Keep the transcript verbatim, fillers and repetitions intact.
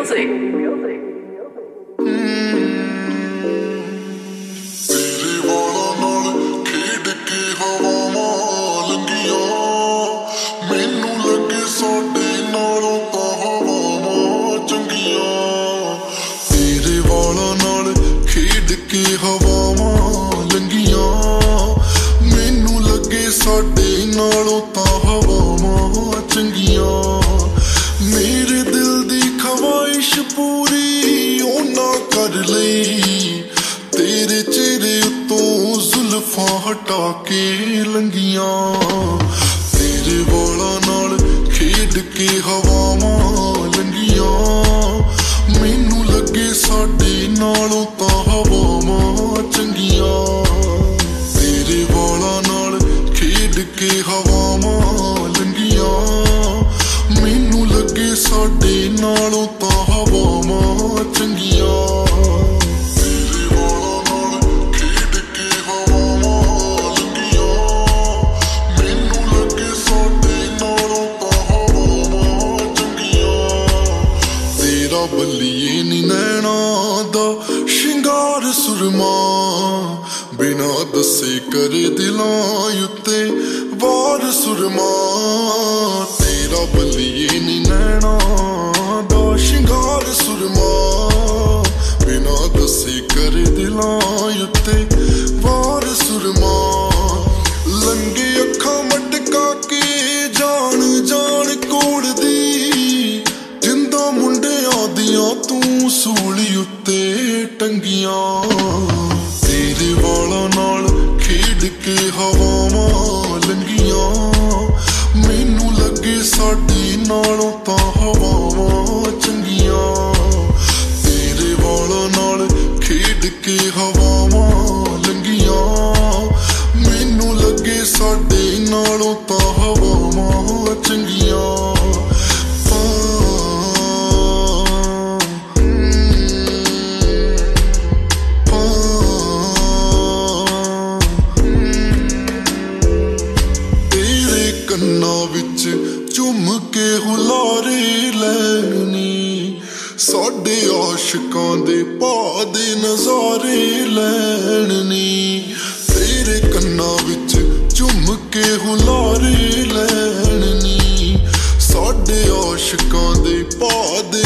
music. ਸਾਡੇ ਨਾਲੋਂ ਤਾਂ ਹਵਾਵਾਂ ਚੰਗੀਆਂ ਮੇਰੇ ਦਿਲ ਦੀ ਖਵਾਇਸ਼ ਪੂਰੀ ਉਹਨਾਂ ਕਰ ਲਈ ਤੇਰੇ ਚਿਹਰੇ ਉੱਤੋਂ ਜ਼ੁਲਫਾਂ ਹਟਾ ਕੇ ਲੰਘੀਆਂ ਤੇਰੇ ਵਾਲਾਂ ਨਾਲ ਖੇਡ ਕੇ ਹਵਾਵਾਂ ਲੰਘੀਆਂ ਮੈਨੂੰ ਲੱਗੇ ਸਾਡੇ ਨਾਲੋਂ ਤਾਂ ਹਵਾਵਾਂ ਚੰਗੀਆਂ ਤੇਰੇ ਵਾਲਾਂ ਨਾਲ ਖੇਡ ਕੇ ਹਵਾਵਾਂ ਲੰਘੀਆਂ ਮੈਨੂੰ ਲੱਗੇ ਸਾਡੇ ਨਾਲੋਂ ਤਾਂ ਹਵਾਵਾਂ ਚੰਗੀਆਂ ਤੇਰੇ ਵਾਲਾਂ ਨਾਲ ਖੇਡ ਕੇ ਹਵਾਵਾਂ ਲੰਘੀਆਂ ਮੈਨੂੰ ਲੱਗੇ ਸਾਡੇ ਨਾਲੋਂ ਤਾਂ ਹਵਾਵਾਂ ਚੰਗੀਆਂ ਤੇਰਾ ਬੱਲੀਏ ਨੀ ਨੈਣਾ ਦਾ ਸ਼ਿੰਗਾਰ ਸੁਰਮਾ ਬਿਨਾ ਦੱਸੇ ਕਰੇ ਦਿਲਾਂ ਉੱਤੇ ਵਾਰ ਸੁਰਮਾ ਤੇਰਾ ਬੱਲੀਏ ਨੀ ਨੈਣਾ ਦਾ ਸ਼ਿੰਗਾਰ ਸੁਰਮਾ ਬਿਨਾ ਦੱਸੇ ਕਰੇ ਦਿਲਾਂ ਉੱਤੇ ਵਾਰ ਸੁਰਮਾ ਲੰਗੇ ਅੱਖਾਂ ਮਟਕਾ ਕੇ ਜਾਣ ਜਾਣ ਕੋੜਦੀ ਜਿੰਦਾ ਮੁੰਡਿਆਂ ਦੀਆਂ ਤੂੰ ਸੂਲੀ ਉੱਤੇ ਟੰਗੀਆਂ ਤੇਰੇ ਵਾਲਾਂ ਨਾਲ ਖੇਡ ਕੇ ਹਵਾਵਾਂ ਲੰਘੀਆਂ ਮੈਨੂੰ ਲੱਗੇ ਸਾਡੇ ਨਾਲੋਂ ਤਾਂ ਹਵਾਵਾਂ ਚੰਗੀਆਂ ਤੇਰੇ ਵਾਲਾਂ ਨਾਲ ਖੇਡ ਕੇ ਹਵਾਵਾਂ ਲੰਘੀਆਂ ਮੈਨੂੰ ਲੱਗੇ ਸਾਡੇ ਨਾਲੋਂ ਤਾਂ ਹਵਾਵਾਂ ਚੰਗੀਆਂ ਕੰਨਾਂ ਵਿੱਚ ਝੁੰਮ ਕੇ ਹੁਲਾਰੇ ਲੈਣੀ ਸਾਡੇ ਆਸ਼ਿਕਾਂ ਦੇ ਭਾਅ ਦੇ ਨਜ਼ਾਰੇ ਲੈਣੀ ਤੇਰੇ ਕੰਨਾਂ ਵਿੱਚ ਝੁੰਮ ਕੇ ਹੁਲਾਰੇ ਲੈਣੀ ਸਾਡੇ ਆਸ਼ਿਕਾਂ ਦੇ ਭਾਅ ਦੇ